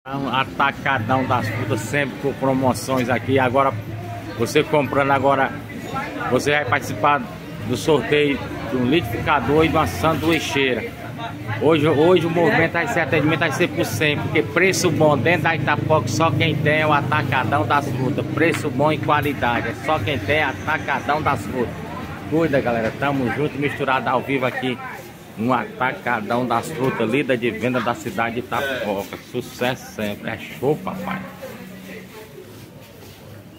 Atacadão das frutas, sempre com promoções aqui. Agora, você comprando agora, você vai participar do sorteio de um liquidificador e de uma sanduicheira. Hoje o movimento vai ser atendimento vai ser por 100, porque preço bom dentro da Itapoca, só quem tem é o Atacadão das Frutas. Preço bom e qualidade, é só quem tem Atacadão das Frutas. Cuida, galera, tamo junto, misturado ao vivo aqui no Atacadão das Frutas, líder de venda da cidade de Itapoca. Sucesso sempre, é show, papai.